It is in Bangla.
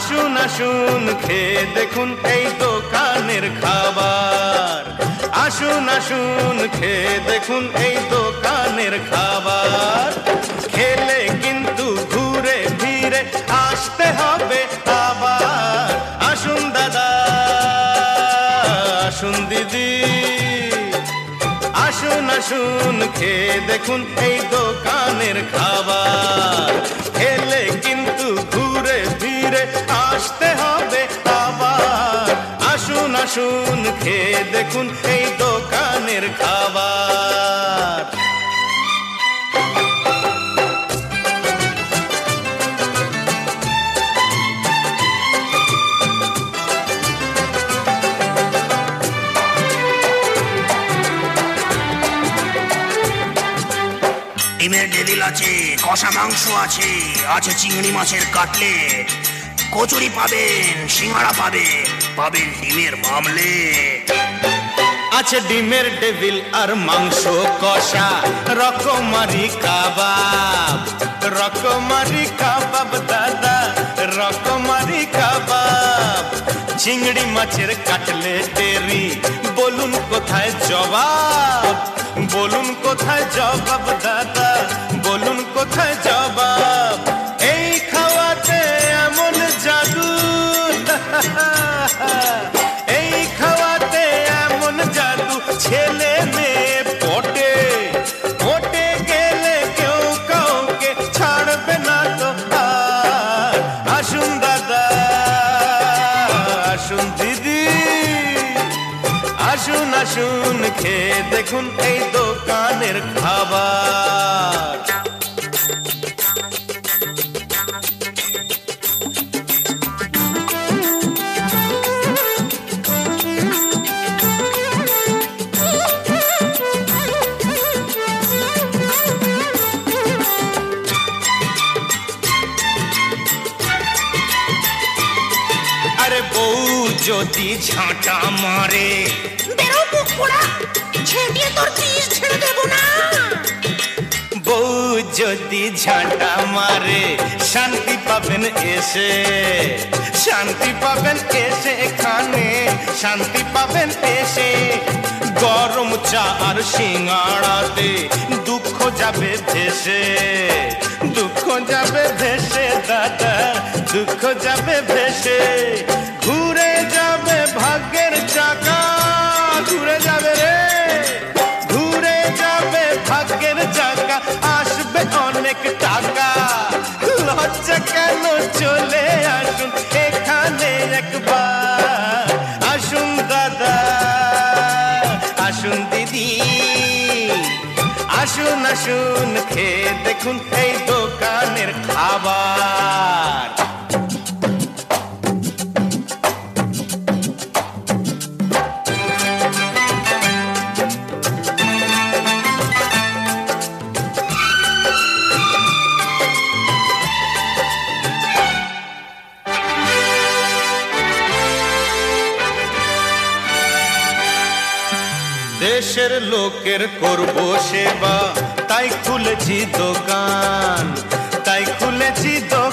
আসুন আসুন খেয়ে দেখুন এই দোকানের খাবার। আসুন আসুন খেয়ে দেখুন এই দোকানের খাবার। খেলে কিন্তু ঘুরে ফিরে আসতে হবে আবার। আসুন দাদা, আসুন দিদি, আসুন আসুন খেয়ে দেখুন এই দোকানের খাবার। খেলে কিন্তু ঘুরে ফিরে আসতে হবে আবার। আসুন আসুন খেয়ে দেখুন এই দোকানের খাবার। ডিমের ডেভিল আছে, কষা মাংস আছে, আছে চিংড়ি মাছের কাটলেট, কচুরি পাবেন, সিঙ্গাড়া পাবেন, পাবেন ডিমের মামলেট। আছে ডিমের ডেভিল আর মাংস কষা, রকমারি কাবাব, রকমারি কাবাব দাদা, রকমারি কাবাব। চিংড়ি মাছের কাটলেটেরি বলুন কোথায় জবাব, বলুন কোথায় জবাব দাদা, বলুন কোথায় জবাব। এই খাওয়াতে এমন জাদু, এই খাওয়াতে এমন জাদু, ছেলে মেয়ে পটে পটে গেলে কেউ কাউকে ছাড়বে না তো আর। আসুন দাদা, আসুন দিদি, আসুন আসুন খেয়ে দেখুন এই দোকানের খাবার। আরে বউ যদি ঝাঁটা মারে, বেরো মুখ পোড়া, ছেটিয়ে তোর পিস ছেড়ে দেবো না। বউ যদি ঝাঁটা মারে, শান্তি পাবেন এসে, শান্তি পাবেন এসে এখানে, শান্তি পাবেন এসে। গরম চা আর সিঙ্গাড়াতে দুঃখ যাবে ভেসে, দুঃখ যাবে ভেসে দাদা, দুঃখ যাবে ভেসে। ঘুরে যাবে ভাগ্যের চাকা, ঘুরে যাবে রে, ঘুরে যাবে ভাগ্যের চাকা, আসবে অনেক টাকা। লজ্জা কেন, চলে আসুন এখানে একবার। আসুন দাদা, আসুন দিদি, আসুন আসুন খেয়ে দেখুন এই দোকানের খাবার। দেশের লোকের করবো সেবা, তাই খুলেছি দোকান, তাই খুলেছি দোকান।